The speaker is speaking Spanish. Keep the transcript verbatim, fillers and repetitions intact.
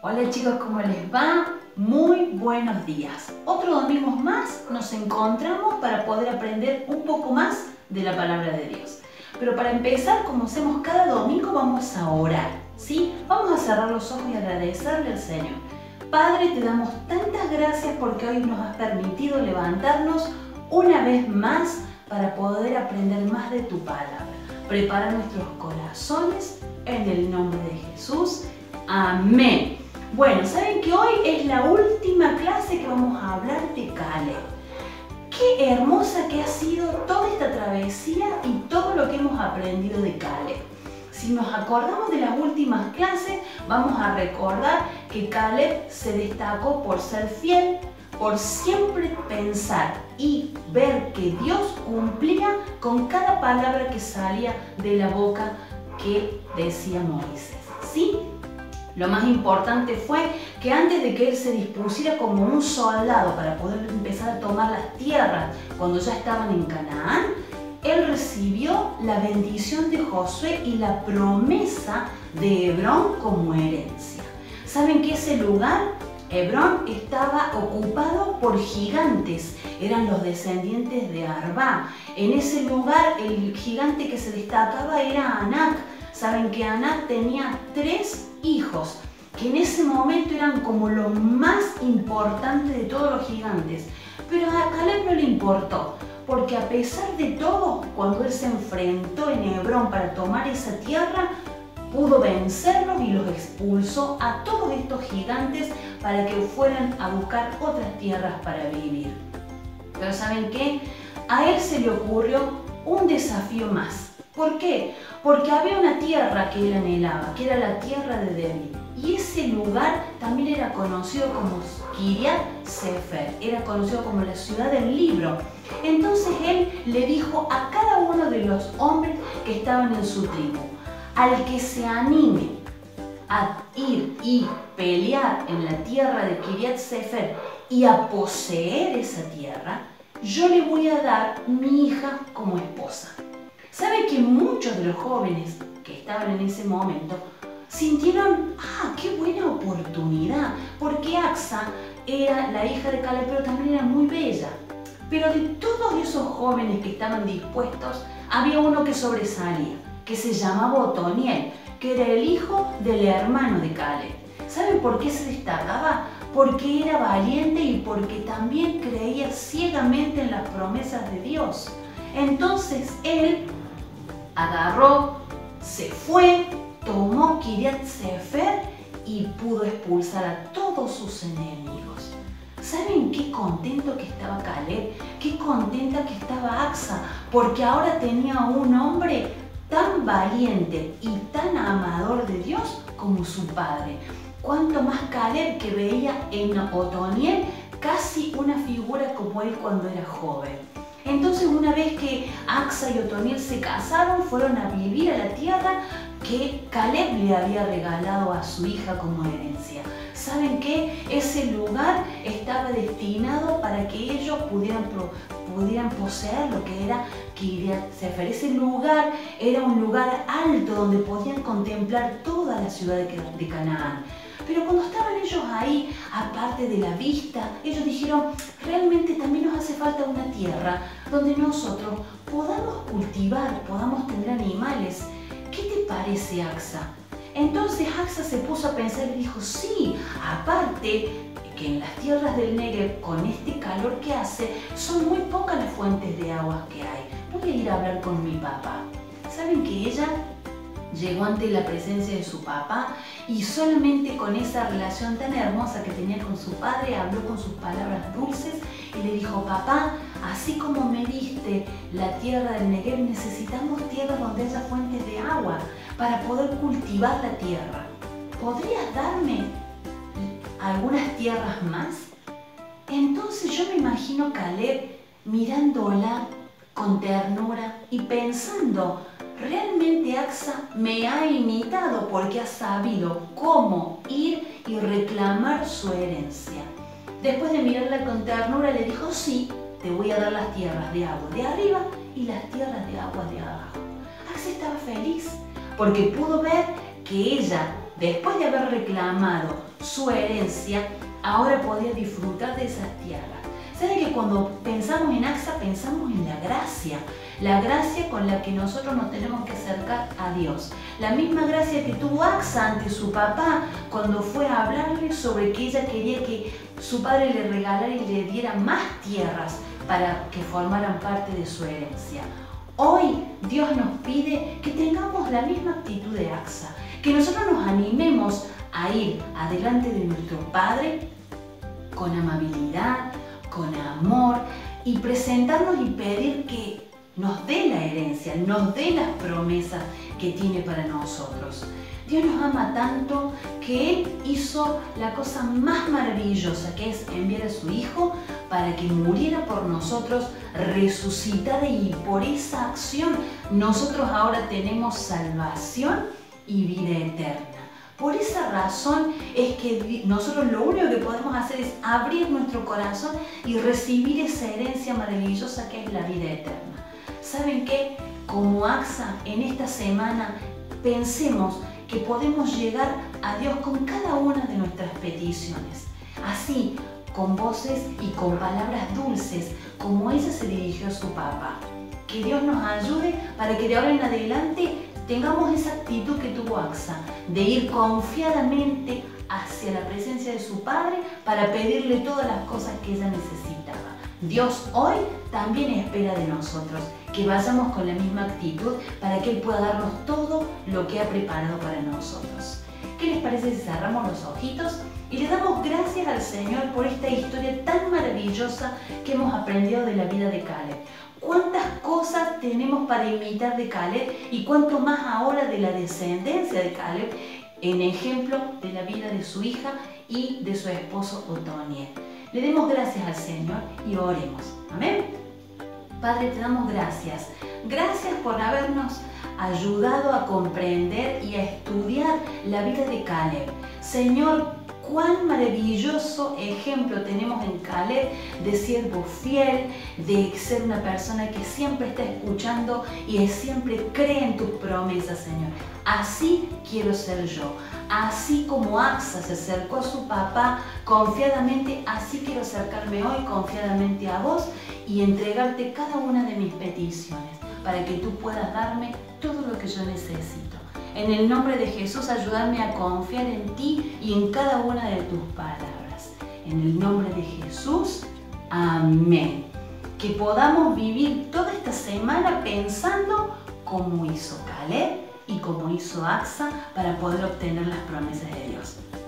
Hola chicos, ¿cómo les va? Muy buenos días. Otro domingo más nos encontramos para poder aprender un poco más de la palabra de Dios. Pero para empezar, como hacemos cada domingo, vamos a orar, ¿sí? Vamos a cerrar los ojos y agradecerle al Señor. Padre, te damos tantas gracias porque hoy nos has permitido levantarnos una vez más para poder aprender más de tu palabra. Prepara nuestros corazones en el nombre de Jesús. Amén. Bueno, saben que hoy es la última clase que vamos a hablar de Caleb. Qué hermosa que ha sido toda esta travesía y todo lo que hemos aprendido de Caleb. Si nos acordamos de las últimas clases, vamos a recordar que Caleb se destacó por ser fiel, por siempre pensar y ver que Dios cumplía con cada palabra que salía de la boca que decía Moisés, ¿sí? Lo más importante fue que antes de que él se dispusiera como un soldado para poder empezar a tomar las tierras cuando ya estaban en Canaán, él recibió la bendición de Josué y la promesa de Hebrón como herencia. ¿Saben que ese lugar, Hebrón, estaba ocupado por gigantes? Eran los descendientes de Arbá. En ese lugar el gigante que se destacaba era Anac. Saben que Anac tenía tres hijos, que en ese momento eran como lo más importante de todos los gigantes. Pero a Caleb no le importó, porque a pesar de todo, cuando él se enfrentó en Hebrón para tomar esa tierra, pudo vencerlos y los expulsó a todos estos gigantes para que fueran a buscar otras tierras para vivir. Pero ¿saben qué? A él se le ocurrió un desafío más. ¿Por qué? Porque había una tierra que él anhelaba, que era la tierra de David. Y ese lugar también era conocido como Kiriat Sefer, era conocido como la ciudad del libro. Entonces él le dijo a cada uno de los hombres que estaban en su tribu: al que se anime a ir y pelear en la tierra de Kiriat Sefer y a poseer esa tierra, yo le voy a dar mi hija como esposa. ¿Sabe que muchos de los jóvenes que estaban en ese momento sintieron, ah, qué buena oportunidad? Porque Axa era la hija de Caleb, pero también era muy bella. Pero de todos esos jóvenes que estaban dispuestos, había uno que sobresalía, que se llamaba Otoniel, que era el hijo del hermano de Caleb. ¿Saben por qué se destacaba? Porque era valiente y porque también creía ciegamente en las promesas de Dios. Entonces él agarró, se fue, tomó Kiriat Sefer y pudo expulsar a todos sus enemigos. ¿Saben qué contento que estaba Caleb? Qué contenta que estaba Axa, porque ahora tenía un hombre tan valiente y tan amador de Dios como su padre. Cuanto más Caleb, que veía en Otoniel casi una figura como él cuando era joven. Entonces, una vez que Axa y Otoniel se casaron, fueron a vivir a la tierra que Caleb le había regalado a su hija como herencia. ¿Saben qué? Ese lugar estaba destinado para que ellos pudieran, pudieran poseer lo que era Kiriat Sefer. Ese lugar era un lugar alto donde podían contemplar toda la ciudad de, de Canaán. Pero cuando estaban ellos ahí, aparte de la vista, ellos dijeron, realmente también nos hace falta una tierra donde nosotros podamos cultivar, podamos tener animales. ¿Qué te parece, Axa? Entonces Axa se puso a pensar y dijo, sí, aparte que en las tierras del Negev, con este calor que hace, son muy pocas las fuentes de agua que hay. Voy a ir a hablar con mi papá. ¿Saben que ella llegó ante la presencia de su papá y solamente con esa relación tan hermosa que tenía con su padre, habló con sus palabras dulces y le dijo, papá, así como me diste la tierra del Negev, necesitamos tierra donde haya fuentes de agua para poder cultivar la tierra. ¿Podrías darme algunas tierras más? Entonces yo me imagino a Caleb mirándola con ternura y pensando, realmente Axa me ha imitado porque ha sabido cómo ir y reclamar su herencia. Después de mirarla con ternura le dijo, sí, te voy a dar las tierras de agua de arriba y las tierras de agua de abajo. Axa estaba feliz porque pudo ver que ella, después de haber reclamado su herencia, ahora podía disfrutar de esas tierras. ¿Saben que cuando pensamos en Axa pensamos en la gracia? La gracia con la que nosotros nos tenemos que acercar a Dios. La misma gracia que tuvo Axa ante su papá cuando fue a hablarle sobre que ella quería que su padre le regalara y le diera más tierras para que formaran parte de su herencia. Hoy Dios nos pide que tengamos la misma actitud de Axa, que nosotros nos animemos a ir adelante de nuestro Padre con amabilidad, con amor y presentarnos y pedir que nos dé la herencia, nos dé las promesas que tiene para nosotros. Dios nos ama tanto que Él hizo la cosa más maravillosa, que es enviar a su Hijo para que muriera por nosotros, resucitara, y por esa acción nosotros ahora tenemos salvación y vida eterna. Por esa razón es que nosotros lo único que podemos hacer es abrir nuestro corazón y recibir esa herencia maravillosa que es la vida eterna. ¿Saben qué? Como Axa, en esta semana pensemos que podemos llegar a Dios con cada una de nuestras peticiones. Así, con voces y con palabras dulces, como ella se dirigió a su papá. Que Dios nos ayude para que de ahora en adelante tengamos esa actitud que tuvo Axa, de ir confiadamente hacia la presencia de su Padre para pedirle todas las cosas que ella necesitaba. Dios hoy también espera de nosotros que vayamos con la misma actitud para que Él pueda darnos todo lo que ha preparado para nosotros. ¿Qué les parece si cerramos los ojitos y le damos gracias al Señor por esta historia tan maravillosa que hemos aprendido de la vida de Caleb? ¿Cuántas cosas tenemos para imitar de Caleb y cuánto más ahora de la descendencia de Caleb, en ejemplo de la vida de su hija y de su esposo Otoniel? Le demos gracias al Señor y oremos. Amén. Padre, te damos gracias. Gracias por habernos ayudado a comprender y a estudiar la vida de Caleb. Señor, cuán maravilloso ejemplo tenemos en Caleb de siervo fiel, de ser una persona que siempre está escuchando y siempre cree en tus promesas, Señor. Así quiero ser yo. Así como Axa se acercó a su papá confiadamente, así quiero acercarme hoy confiadamente a vos y entregarte cada una de mis peticiones para que tú puedas darme todo lo que yo necesito. En el nombre de Jesús, ayúdame a confiar en ti y en cada una de tus palabras. En el nombre de Jesús, amén. Que podamos vivir toda esta semana pensando como hizo Caleb y como hizo Axa para poder obtener las promesas de Dios.